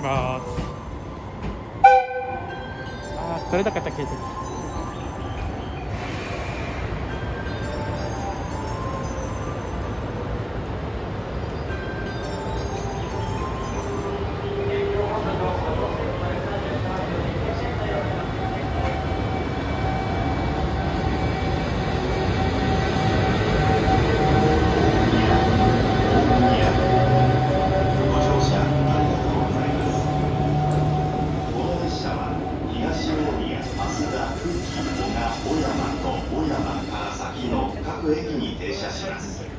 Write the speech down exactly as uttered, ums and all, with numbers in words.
します。あー、取れなかった携帯。 小山と小山から先の各駅に停車します。